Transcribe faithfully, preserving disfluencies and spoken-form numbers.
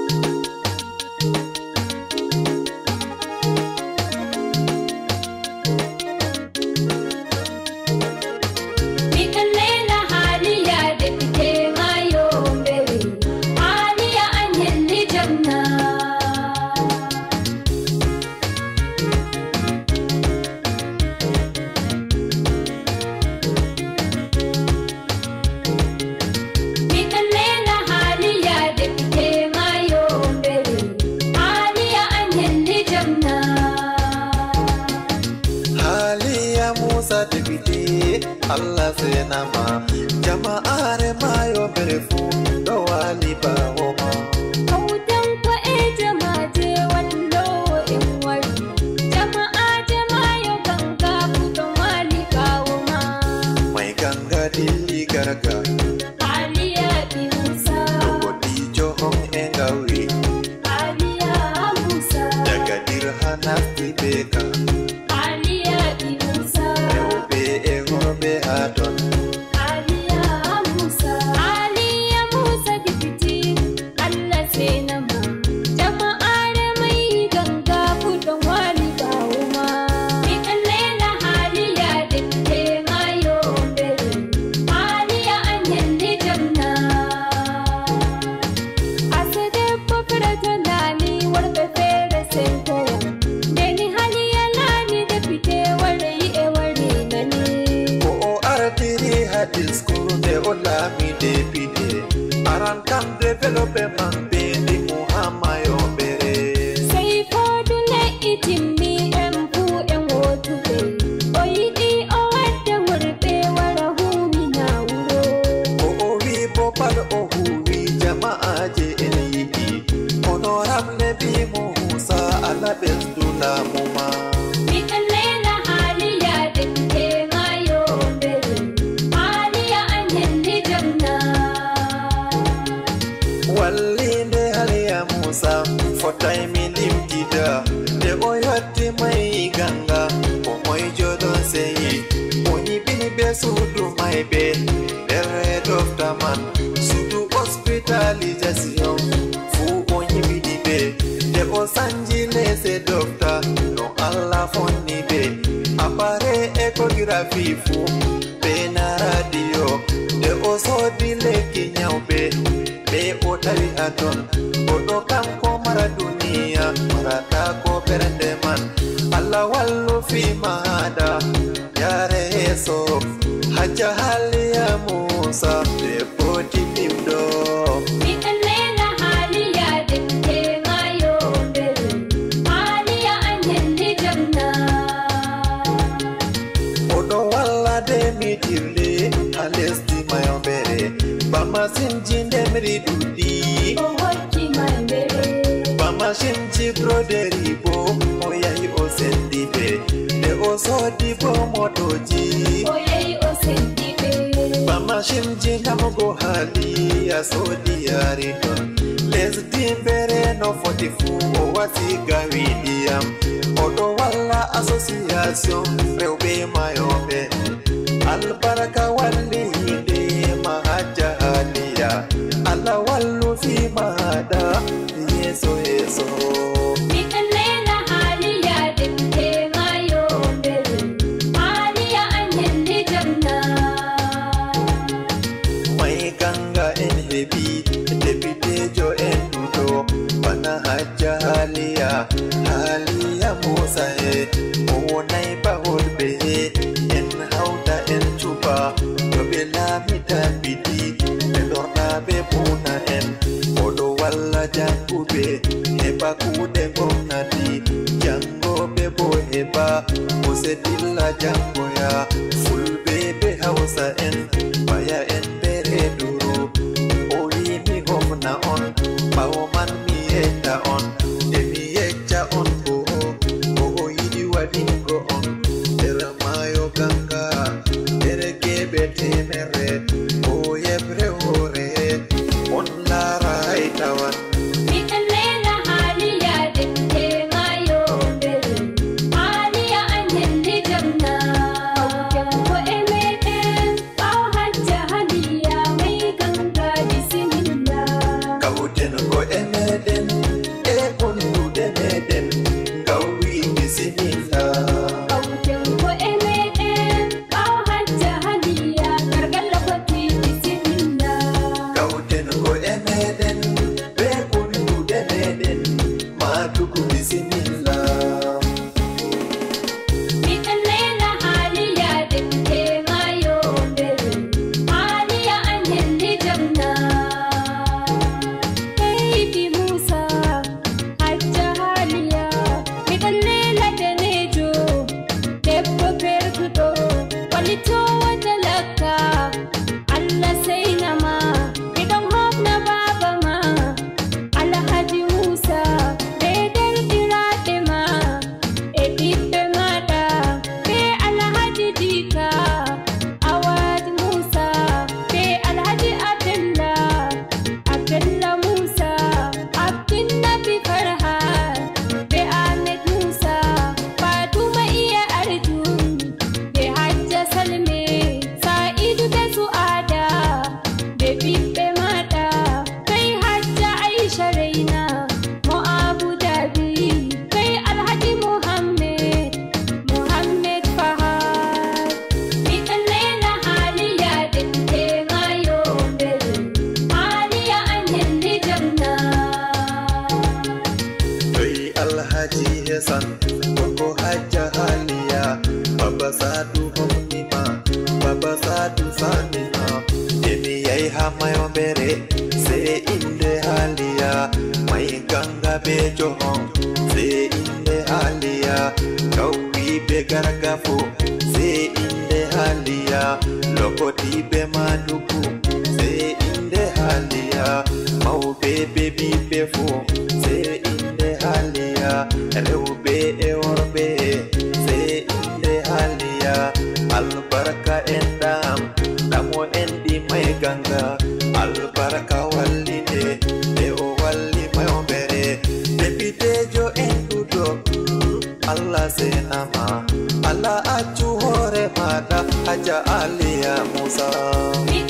Allah senama jama'are mayo berefu do wali ba homa audan ko e jama'ate wallo in wari jama'ate mayo ganga do wali ba homa mai ganga dilli garga aliya bi musa ko dijo hon engawi aliya musa daga dirhana tibeka aliya bi musa be e horbe adon aliya musa aliya musa dipiti Allah senama jama'are mai ganga do wali ba homa mi kallela aliya ditte mayo bere aliya anjeli jamna asade popra tonali warbe fere sentaya deni haliya lani dipite wari e wari nani o aratiri hadis kurunde olami de pide aran kam development be di muhammayo bere sai fodule itimmi empu en wotube o yidi o wadde worbe wara humi na wuro o o wi bopal o huwi jama'aje en yidi honorable bi musa ala besdula muma mi kallela haliya ditte mayo bere haliya anjeli jamna wallinde haliya musa fotay mi limtida de o yotti mai ganga o moy jodon seyi o nyibini be sudu mai be dere dofta man sudu hospitalisation fu o nyibini be de o sanji lese dofta no alla fonni be apare ecography fu be na radio de o sodi leki nyawbe be o tawi aton o do kanko mara duniya marata ko berende man Allah wallu fi mahada yare so hajja haliya musa de poti limdo mi kallela haliya ditte mayo bere haliya anjeli jamna o do walla de mitirle alesti mayo bere bamasin jindemri dudi o hokki man bere bamashin ci broderi bo o yayi o sendi be de o sodi bo motoji o yayi o sendi be bamashin ji namugo hali ya sodi yari don lesdi bere no foti fu o wasi gawidiyam o do walla association rewbe mayobe albaraka walli hinde mahajja haliya Allah wallu fi mahada yeso yeso mi kallela haliya ditte mayo bere haliya anjeli jamna mai ganga en hebi debitejo en dudo bana hajja haliya haliya musa e o nai bahol be en hauta en chupa do be lamita bidi be dorna be puna en odo walla jangube heba kude gomnati jango be bo heba o setilla jango ya fulbe be hausa en baya en bere duru o yimi gomna on bawo man mi eta on e mi yecca on bo o o yidi wadingo on dera mayo ganga dere kebe temere o yebre hore on lara itawan mi kallela haliya ditte mayo bere haliya anjeli jamna ko emeten aw hajja haliya mai ganga bismillah kauten ko emeden Alhaji Hassan Koko Hajja Haliya Baba Sadu Homnima Baba Sadu Sanima Emi yai hamayo bere Se inde Haliya Mai ganga bejo hong Se inde Haliya Kauwi be gargafu Se inde Haliya Lokoti be maduku Se inde Haliya Mau bebe bibe fu Se inde Haliya Reube e orbe Se inde Haliya Albarka endam Damo endi mai ganga Albarka walline E o walli mai ombere Depitejo endudo Allah senama Allah achu hore mata Haja Aliya Musa